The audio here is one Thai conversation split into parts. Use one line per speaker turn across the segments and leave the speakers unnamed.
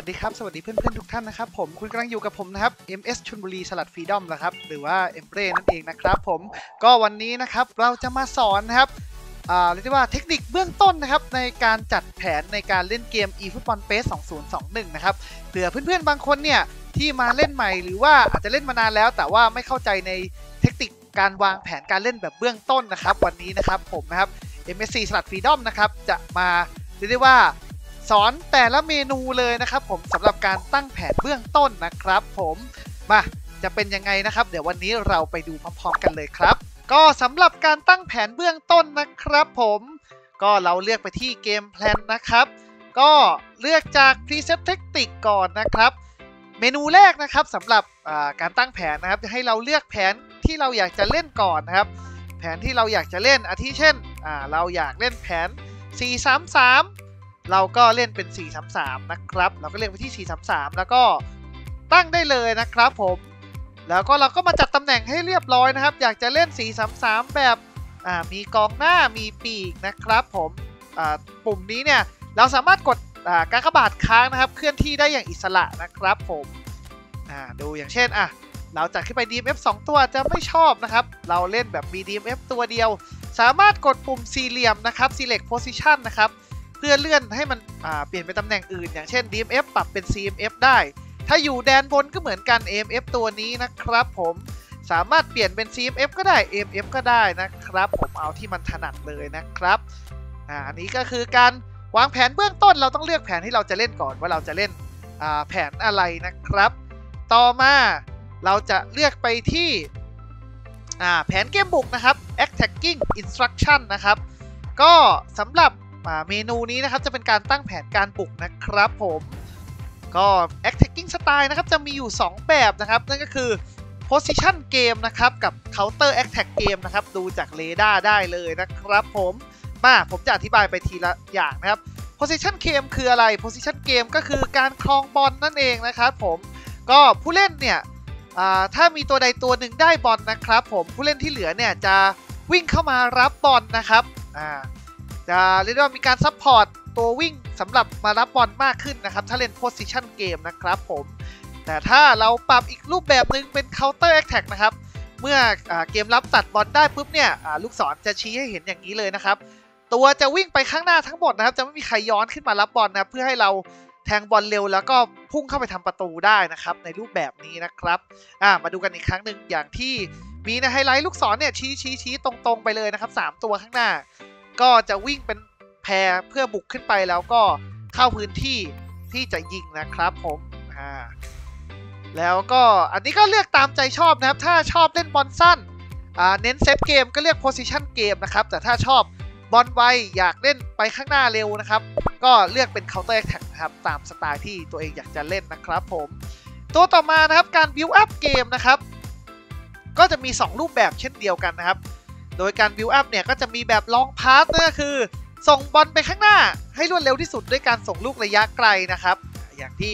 ดีครับสวัสดีเพื่อนๆทุกท่านนะครับผมคุณกำลังอยู่กับผมนะครับ MS ชลบุรีสลัดฟรีดอมนะครับหรือว่าเอ็มเร่นั่นเองนะครับผมก็วันนี้นะครับเราจะมาสอนนะครับเรียกได้ว่าเทคนิคเบื้องต้นนะครับในการจัดแผนในการเล่นเกม eFootball PES 2021นะครับเผื่อเพื่อนๆบางคนเนี่ยที่มาเล่นใหม่หรือว่าอาจจะเล่นมานานแล้วแต่ว่าไม่เข้าใจในเทคนิคการวางแผนการเล่นแบบเบื้องต้นนะครับวันนี้นะครับผมนะครับ MSC สลัดฟรีดอมนะครับจะมาเรียกได้ว่าสอนแต่ละเมนูเลยนะครับผมสำหรับการตั้งแผนเบื้องต้นนะครับผมมาจะเป็นยังไงนะครับเดี๋ยววันนี้เราไปดูพร้อมๆกันเลยครับก็สำหรับการตั้งแผนเบื้องต้นนะครับผมก็เราเลือกไปที่เกมแพลนนะครับก็เลือกจาก Preset Tactics ก่อนนะครับเมนูแรกนะครับสำหรับการตั้งแผนนะครับจะให้เราเลือกแผนที่เราอยากจะเล่นก่อนนะครับแผนที่เราอยากจะเล่นอาทิเช่นเราอยากเล่นแผน 4-3-3เราก็เล่นเป็น 4-3-3 นะครับเราก็เลือกไปที่ 4-3-3 แล้วก็ตั้งได้เลยนะครับผมแล้วก็เราก็มาจัดตำแหน่งให้เรียบร้อยนะครับอยากจะเล่น 4-3-3 แบบมีกองหน้ามีปีกนะครับผมปุ่มนี้เนี่ยเราสามารถกดกากบาทค้างนะครับเคลื่อนที่ได้อย่างอิสระนะครับผมดูอย่างเช่นเราจัดขึ้นไป DMF 2 ตัวจะไม่ชอบนะครับเราเล่นแบบมี DMF ตัวเดียวสามารถกดปุ่มสี่เหลี่ยมนะครับ Select Position นะครับเพื่อเลื่อนให้มันเปลี่ยนไปตำแหน่งอื่นอย่างเช่น DMF ปรับเป็น CMF ได้ถ้าอยู่แดนบนก็เหมือนกัน AMF ตัวนี้นะครับผมสามารถเปลี่ยนเป็น CMF ก็ได้ AMF ก็ได้นะครับผมเอาที่มันถนัดเลยนะครับอันนี้ก็คือการวางแผนเบื้องต้นเราต้องเลือกแผนที่เราจะเล่นก่อนว่าเราจะเล่นแผนอะไรนะครับต่อมาเราจะเลือกไปที่แผนเกมบุกนะครับ Attacking Instruction นะครับก็สำหรับเมนูนี้นะครับจะเป็นการตั้งแผนการบุกนะครับผมก็ Attacking Style นะครับจะมีอยู่ 2 แบบนะครับนั่นก็คือ Position Game นะครับกับ Counter Attack Game นะครับดูจากเรดาร์ได้เลยนะครับผมจะอธิบายไปทีละอย่างนะครับ Position Game คืออะไร Position Game ก็คือการครองบอลนั่นเองนะครับผมก็ผู้เล่นเนี่ยถ้ามีตัวใดตัวหนึ่งได้บอลนะครับผมผู้เล่นที่เหลือเนี่ยจะวิ่งเข้ามารับบอลนะครับจะเรียกว่ามีการซัพพอร์ตตัววิ่งสำหรับมารับบอลมากขึ้นนะครับถ้าเล่น Position Game นะครับผมแต่ถ้าเราปรับอีกรูปแบบหนึ่งเป็น Counter Attack นะครับเมื่อเกมรับตัดบอลได้ปุ๊บเนี่ยลูกศรจะชี้ให้เห็นอย่างนี้เลยนะครับตัวจะวิ่งไปข้างหน้าทั้งหมดนะครับจะไม่มีใครย้อนขึ้นมารับบอลนะเพื่อให้เราแทงบอลเร็วแล้วก็พุ่งเข้าไปทำประตูได้นะครับในรูปแบบนี้นะครับมาดูกันอีกครั้งหนึ่งอย่างที่มีในไฮไลท์ลูกศรเนี่ยชี้ตรงๆไปเลยนะครับ3ตัวข้างหน้าก็จะวิ่งเป็นแพรเพื่อบุกขึ้นไปแล้วก็เข้าพื้นที่ที่จะยิงนะครับผมแล้วก็อันนี้ก็เลือกตามใจชอบนะครับถ้าชอบเล่นบอลสั้นเน้นเซตเกมก็เลือก Position Game นะครับแต่ถ้าชอบบอลไวอยากเล่นไปข้างหน้าเร็วนะครับก็เลือกเป็น Counter Attack นะครับตามสไตล์ที่ตัวเองอยากจะเล่นนะครับผมตัวต่อมานะครับการ Build Up เกมนะครับก็จะมี 2 รูปแบบเช่นเดียวกันนะครับโดยการ Build Up เนี่ยก็จะมีแบบ Long Pass นั่นก็คือส่งบอลไปข้างหน้าให้รวดเร็วที่สุดด้วยการส่งลูกระยะไกลนะครับอย่างที่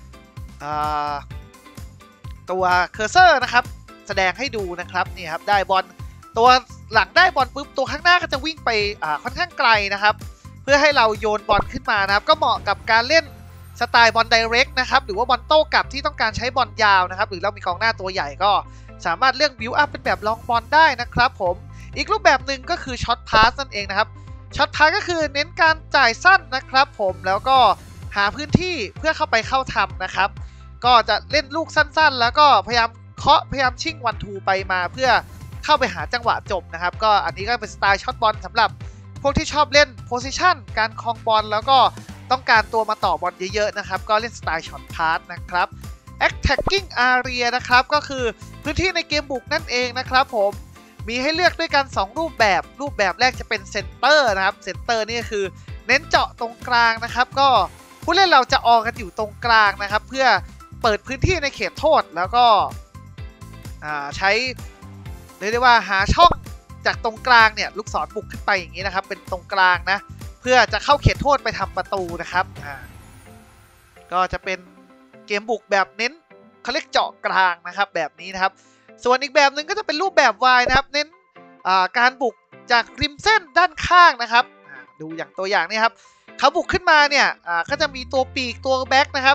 ตัวเคอร์เซอร์นะครับแสดงให้ดูนะครับนี่ครับได้บอลตัวหลังได้บอลปุ๊บตัวข้างหน้าก็จะวิ่งไปค่อนข้างไกลนะครับเพื่อให้เราโยนบอลขึ้นมานะครับก็เหมาะกับการเล่นสไตล์บอลไดเรกนะครับหรือว่าบอลโต้กลับที่ต้องการใช้บอลยาวนะครับหรือเรามีกองหน้าตัวใหญ่ก็สามารถเลือกบิวอัพเป็นแบบลองบอลได้นะครับผมอีกรูปแบบหนึ่งก็คือช็อตพาสนั่นเองนะครับช็อตพาสก็คือเน้นการจ่ายสั้นนะครับผมแล้วก็หาพื้นที่เพื่อเข้าไปเข้าทำนะครับก็จะเล่นลูกสั้นๆแล้วก็พยายามพยายามชิ่งวันทูไปมาเพื่อเข้าไปหาจังหวะจบนะครับก็อันนี้ก็เป็นสไตล์ช็อตบอลสำหรับพวกที่ชอบเล่นโพซิชันการครองบอลแล้วก็ต้องการตัวมาต่อบอลเยอะๆนะครับก็เล่นสไตล์ช็อตพาสนะครับ Attacking Area นะครับก็คือพื้นที่ในเกมบุกนั่นเองนะครับผมมีให้เลือกด้วยกัน2รูปแบบแรกจะเป็นเซนเตอร์นะครับเซนเตอร์นี่ก็คือเน้นเจาะตรงกลางนะครับก็ผู้เล่นเราจะออกกันอยู่ตรงกลางนะครับเพื่อเปิดพื้นที่ในเขตโทษแล้วก็ใช้เรียกได้ว่าหาช่องจากตรงกลางเนี่ยลูกศรบุกขึ้นไปอย่างนี้นะครับเป็นตรงกลางนะเพื่อจะเข้าเขตโทษไปทำประตูนะครับก็จะเป็นเกมบุกแบบเน้นเขาเรียกเจาะกลางนะครับแบบนี้นะครับส่วนอีกแบบหนึ่งก็จะเป็นรูปแบบ Y นะครับเน้นการบุกจากริมเส้นด้านข้างนะครับดูอย่างตัวอย่างนี้ครับเขาบุกขึ้นมาเนี่ยก็จะมีตัวปีกตัวแบ็คนะครับ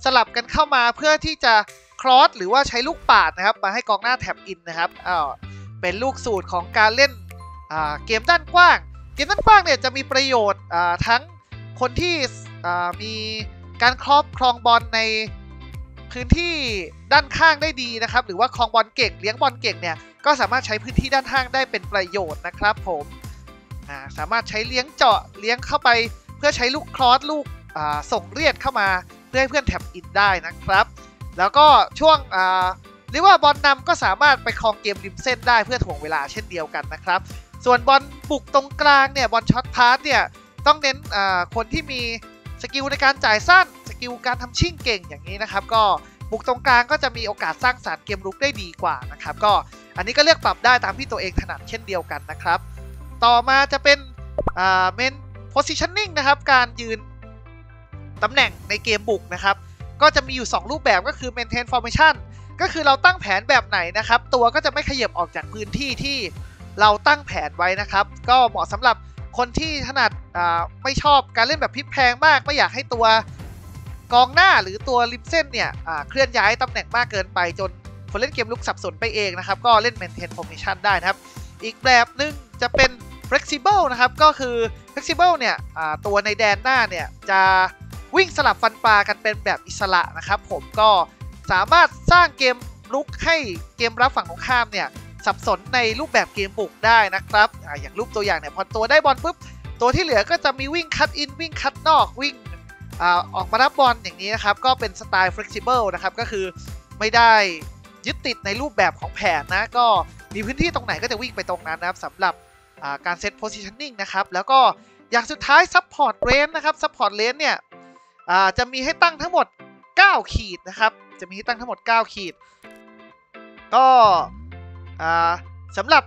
สลับกันเข้ามาเพื่อที่จะครอสหรือว่าใช้ลูกปาดนะครับมาให้กองหน้าแท็บอินนะครับเป็นลูกสูตรของการเล่นเกมด้านกว้างเกมด้านกว้างเนี่ยจะมีประโยชน์ทั้งคนที่มีการครอบครองบอลในพื้นที่ด้านข้างได้ดีนะครับหรือว่าครองบอลเก่งเลี้ยงบอลเก่งเนี่ยก็สามารถใช้พื้นที่ด้านข้างได้เป็นประโยชน์นะครับผมสามารถใช้เลี้ยงเจาะเลี้ยงเข้าไปเพื่อใช้ลูกครอสลูกส่งเลียดเข้ามาเพื่อให้เพื่อนแท็บอินได้นะครับแล้วก็ช่วงเรียกว่าบอลนำก็สามารถไปครองเกมริมเส้นได้เพื่อถ่วงเวลาเช่นเดียวกันนะครับส่วนบอลบุกตรงกลางเนี่ยบอลช็อตพาสเนี่ยต้องเน้นคนที่มีสกิลในการจ่ายสั้นสกิลการทำชิ่งเก่งอย่างนี้นะครับก็บุกตรงกลางก็จะมีโอกาสสร้างสรรค์เกมรุกได้ดีกว่านะครับก็อันนี้ก็เลือกปรับได้ตามที่ตัวเองถนัดเช่นเดียวกันนะครับต่อมาจะเป็นmain positioning นะครับการยืนตำแหน่งในเกมบุกนะครับก็จะมีอยู่2รูปแบบก็คือ maintain formation ก็คือเราตั้งแผนแบบไหนนะครับตัวก็จะไม่ขยับออกจากพื้นที่ที่เราตั้งแผนไว้นะครับก็เหมาะสำหรับคนที่ถนัดไม่ชอบการเล่นแบบพลิกแพลงมากไม่อยากให้ตัวกองหน้าหรือตัวริมเส้นเนี่ยเคลื่อนย้ายตำแหน่งมากเกินไปจนคนเล่นเกมลุกสับสนไปเองนะครับก็เล่น maintain formation ได้นะครับอีกแบบนึงจะเป็น flexible นะครับก็คือ flexible เนี่ยตัวในแดนหน้าเนี่ยจะวิ่งสลับฟันปลากันเป็นแบบอิสระนะครับผมก็สามารถสร้างเกมลุกให้เกมรับฝั่งตรงข้ามเนี่ยสับสนในรูปแบบเกมบุกได้นะครับอย่างรูปตัวอย่างเนี่ยพอตัวได้บอลปุ๊บตัวที่เหลือก็จะมีวิ่งคัตอินวิ่งคัตนอกวิ่งออกมารับบอลอย่างนี้นะครับก็เป็นสไตล์ flexible นะครับก็คือไม่ได้ยึดติดในรูปแบบของแผนนะก็มีพื้นที่ตรงไหนก็จะวิ่งไปตรงนั้นนะครับสำหรับการเซต positioning นะครับแล้วก็อย่างสุดท้าย support range นะครับ support range เนี่ยจะมีให้ตั้งทั้งหมด9ขีดนะครับจะมีให้ตั้งทั้งหมด9ขีดก็สำหรับ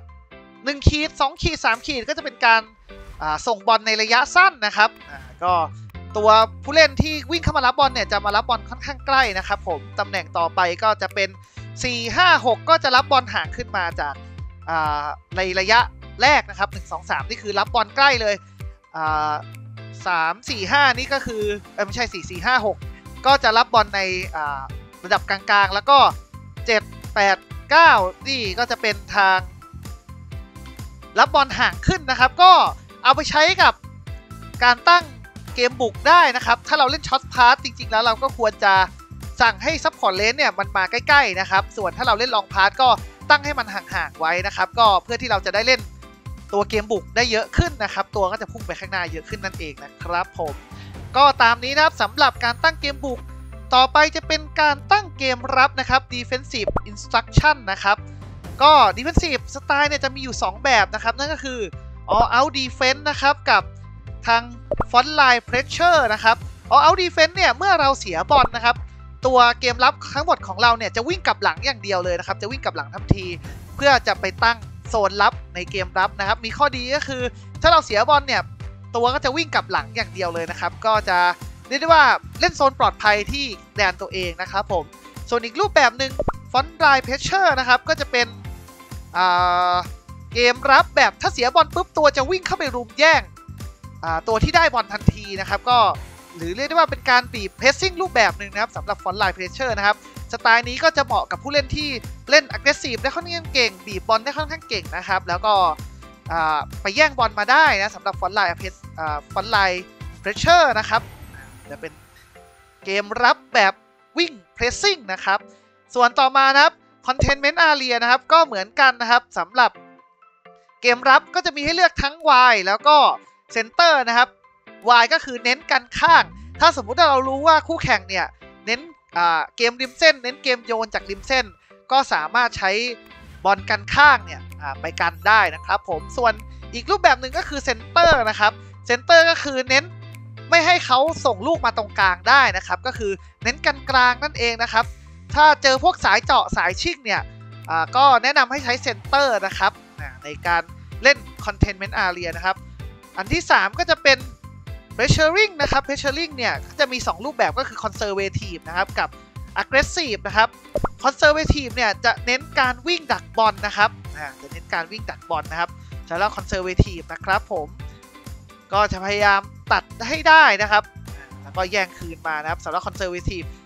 1ขีด2ขีด3ขีดก็จะเป็นการส่งบอลในระยะสั้นนะครับก็ตัวผู้เล่นที่วิ่งเข้ามารับบอลเนี่ยจะมารับบอลค่อนข้างใกล้นะครับผมตำแหน่งต่อไปก็จะเป็น4-5-6ก็จะรับบอลห่างขึ้นมาจากในระยะแรกนะครับ1-2-3นี่คือรับบอลใกล้เลย3-4-5นี่ก็คือไม่ใช่4-4-5-6ก็จะรับบอลในระดับกลางๆแล้วก็7-8-9นี่ก็จะเป็นทางรับบอลห่างขึ้นนะครับก็เอาไปใช้กับการตั้งเกมบุกได้นะครับถ้าเราเล่นช็อตพาสจริงๆแล้วเราก็ควรจะสั่งให้ซัพพอร์ตเลนเนี่ยมันมาใกล้ๆนะครับส่วนถ้าเราเล่นลองพาสก็ตั้งให้มันห่างๆไว้นะครับก็เพื่อที่เราจะได้เล่นตัวเกมบุกได้เยอะขึ้นนะครับตัวก็จะพุ่งไปข้างหน้าเยอะขึ้นนั่นเองนะครับผมก็ตามนี้นะครับสำหรับการตั้งเกมบุกต่อไปจะเป็นการตั้งเกมรับนะครับ defensive instruction นะครับก็ defensive สไตล์เนี่ยจะมีอยู่2แบบนะครับนั่นก็คือ all out defense นะครับกับทาง front line pressure นะครับ all out defense เนี่ยเมื่อเราเสียบอลนะครับตัวเกมรับทั้งหมดของเราเนี่ยจะวิ่งกลับหลังอย่างเดียวเลยนะครับจะวิ่งกลับหลังทันทีเพื่อจะไปตั้งโซนรับในเกมรับนะครับมีข้อดีก็คือถ้าเราเสียบอลเนี่ยตัวก็จะวิ่งกลับหลังอย่างเดียวเลยนะครับก็จะเรียกได้ว่าเล่นโซนปลอดภัยที่แดนตัวเองนะครับผมส่วนอีกรูปแบบหนึ่ง front line pressure นะครับก็จะเป็นเกมรับแบบถ้าเสียบอลปุ๊บตัวจะวิ่งเข้าไปรุมแย่งตัวที่ได้บอลทันทีนะครับก็หรือเรียกได้ว่าเป็นการบีบเพรสซิ่งรูปแบบหนึ่งนะครับสำหรับ front line pressure นะครับสไตล์นี้ก็จะเหมาะกับผู้เล่นที่เล่น aggressive ได้ค่อนข้างเก่งบีบบอลได้ค่อนข้างเก่งนะครับแล้วก็ไปแย่งบอลมาได้นะสำหรับ front line pressure นะครับจะเป็นเกมรับแบบวิ่ง pressing นะครับส่วนต่อมานะครับ containment area นะครับก็เหมือนกันนะครับสำหรับเกมรับก็จะมีให้เลือกทั้ง wide แล้วก็ center นะครับ wide ก็คือเน้นกันข้างถ้าสมมุติเรารู้ว่าคู่แข่งเนี่ยเน้นเกมริมเส้นเน้นเกมโยนจากริมเส้นก็สามารถใช้บอลกันข้างเนี่ยไปกันได้นะครับผมส่วนอีกรูปแบบหนึ่งก็คือเซนเตอร์นะครับเซนเตอร์ก็คือเน้นไม่ให้เขาส่งลูกมาตรงกลางได้นะครับก็คือเน้นกันกลางนั่นเองนะครับถ้าเจอพวกสายเจาะสายชิ่งเนี่ยก็แนะนำให้ใช้เซนเตอร์นะครับในการเล่น containment area นะครับอันที่3ก็จะเป็น pressuring นะครับ pressuring เนี่ยจะมี2รูปแบบก็คือ conservative นะครับกับ aggressive นะครับ conservative เนี่ยจะเน้นการวิ่งดักบอลนะครับจะเน้นการวิ่งดักบอลนะครับสำหรับ conservative นะครับผมก็จะพยายามตัดให้ได้นะครับแล้วก็แย่งคืนมานะครับสำหรับ conservative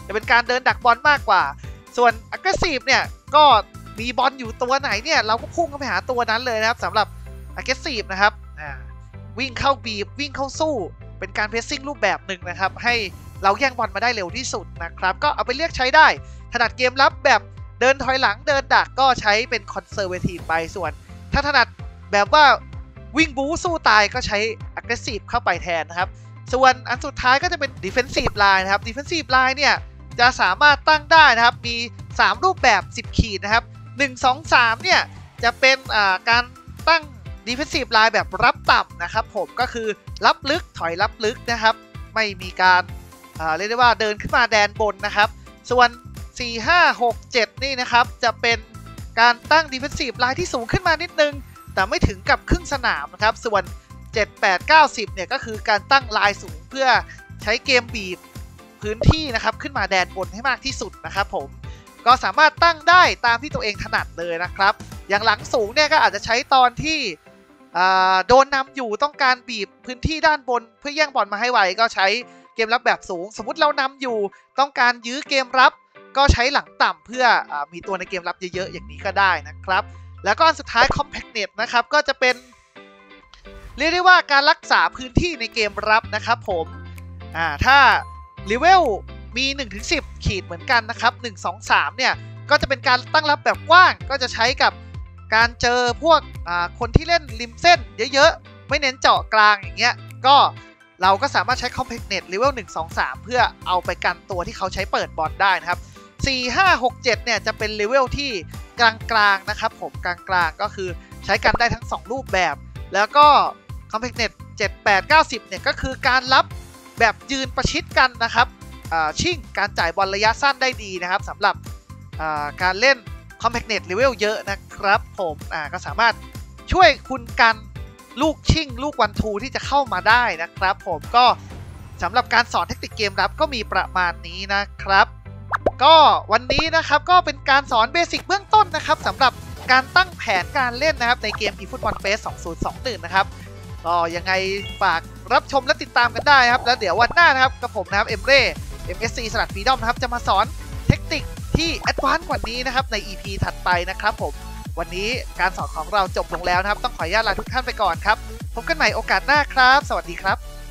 จะเป็นการเดินดักบอลมากกว่าส่วน aggressive เนี่ยก็มีบอลอยู่ตัวไหนเนี่ยเราก็พุ่งเข้าไปหาตัวนั้นเลยนะครับสำหรับ aggressive นะครับวิ่งเข้าบีบวิ่งเข้าสู้เป็นการเพรสซิ่งรูปแบบหนึ่งนะครับให้เราแย่งบอลมาได้เร็วที่สุดนะครับก็เอาไปเลือกใช้ได้ถนัดเกมรับแบบเดินถอยหลังเดินดักก็ใช้เป็น conservative ไปส่วนถ้าถนัดแบบว่าวิ่งบู๊สู้ตายก็ใช้ aggressive เข้าไปแทนนะครับส่วนอันสุดท้ายก็จะเป็น defensive line นะครับ defensive line เนี่ยจะสามารถตั้งได้นะครับมี3รูปแบบ10ขีดนะครับ1 2 3เนี่ยจะเป็นการตั้ง defensive line แบบรับต่ำนะครับผมก็คือรับลึกถอยรับลึกนะครับไม่มีการเรียกได้ว่าเดินขึ้นมาแดนบนนะครับส่วน4 5 6 7นี่นะครับจะเป็นการตั้ง defensive line ที่สูงขึ้นมานิดนึงแต่ไม่ถึงกับครึ่งสนามนะครับส่วน7 8 9 10เนี่ยก็คือการตั้งลายสูงเพื่อใช้เกมบีบพื้นที่นะครับขึ้นมาแดนบนให้มากที่สุดนะครับผมก็สามารถตั้งได้ตามที่ตัวเองถนัดเลยนะครับอย่างหลังสูงเนี่ยก็อาจจะใช้ตอนที่โดนนำอยู่ต้องการบีบพื้นที่ด้านบนเพื่อแย่งบอลมาให้ไวก็ใช้เกมรับแบบสูงสมมุติเรานำอยู่ต้องการยื้อเกมรับก็ใช้หลังต่ำเพื่อมีตัวในเกมรับเยอะๆอย่างนี้ก็ได้นะครับแล้วก็อันสุดท้าย compactness นะครับก็จะเป็นเรียกได้ว่าการรักษาพื้นที่ในเกมรับนะครับผมถ้าเลเวลมี1-10ขีดเหมือนกันนะครับ1 2 3เนี่ยก็จะเป็นการตั้งรับแบบกว้างก็จะใช้กับการเจอพวกคนที่เล่นริมเส้นเยอะๆไม่เน้นเจาะกลางอย่างเงี้ยก็เราก็สามารถใช้ compactness เลเวล1 2 3เพื่อเอาไปกันตัวที่เขาใช้เปิดบอลได้นะครับ4 5 6 7เนี่ยจะเป็นเลเวลที่กลางๆนะครับผมกลางๆก็คือใช้กันได้ทั้ง2รูปแบบแล้วก็ compactness 7 8 9 10เนี่ยก็คือการรับแบบยืนประชิดกันนะครับชิ่งการจ่ายบอลระยะสั้นได้ดีนะครับสำหรับการเล่น compactness level เยอะนะครับผมก็สามารถช่วยคุณกันลูกชิ่งลูกวันทูที่จะเข้ามาได้นะครับผมก็สำหรับการสอนเทคนิคเกมรับก็มีประมาณนี้นะครับก็วันนี้นะครับก็เป็นการสอนเบสิกเบื้องต้นนะครับสำหรับการตั้งแผนการเล่นนะครับในเกม eFootball PES 2021นะครับก็ยังไงฝากรับชมและติดตามกันได้ครับแล้วเดี๋ยววันหน้านะครับกับผมนะครับMSC สลัดฟรีดอมนะครับจะมาสอนเทคนิคที่แอดวานซ์กว่านี้นะครับใน EP ถัดไปนะครับผมวันนี้การสอนของเราจบลงแล้วนะครับต้องขออนุญาตลาทุกท่านไปก่อนครับพบกันใหม่โอกาสหน้าครับสวัสดีครับ